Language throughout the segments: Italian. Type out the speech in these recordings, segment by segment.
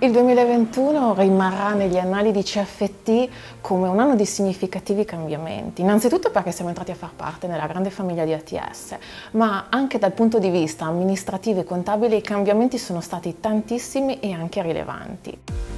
Il 2021 rimarrà negli annali di CFT come un anno di significativi cambiamenti, innanzitutto perché siamo entrati a far parte nella grande famiglia di ATS, ma anche dal punto di vista amministrativo e contabile i cambiamenti sono stati tantissimi e anche rilevanti.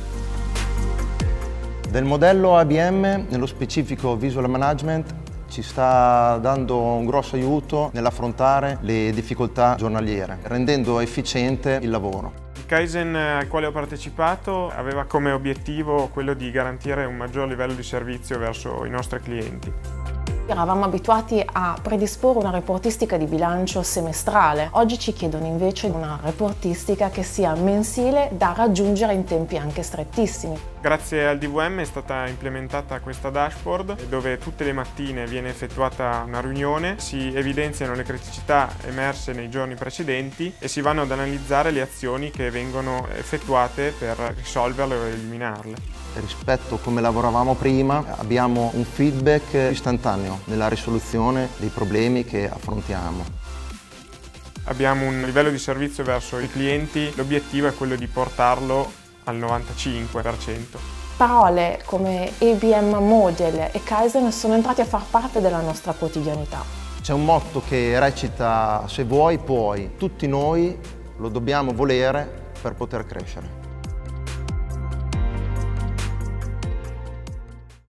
Del modello ABM, nello specifico Visual Management, ci sta dando un grosso aiuto nell'affrontare le difficoltà giornaliere, rendendo efficiente il lavoro. Il Kaizen al quale ho partecipato aveva come obiettivo quello di garantire un maggior livello di servizio verso i nostri clienti. Eravamo abituati a predisporre una reportistica di bilancio semestrale, oggi ci chiedono invece una reportistica che sia mensile da raggiungere in tempi anche strettissimi. Grazie al DVM è stata implementata questa dashboard dove tutte le mattine viene effettuata una riunione, si evidenziano le criticità emerse nei giorni precedenti e si vanno ad analizzare le azioni che vengono effettuate per risolverle o eliminarle. Rispetto a come lavoravamo prima, abbiamo un feedback istantaneo nella risoluzione dei problemi che affrontiamo. Abbiamo un livello di servizio verso i clienti, l'obiettivo è quello di portarlo al 95%. Parole come ABM Model e Kaizen sono entrati a far parte della nostra quotidianità. C'è un motto che recita: se vuoi, puoi. Tutti noi lo dobbiamo volere per poter crescere.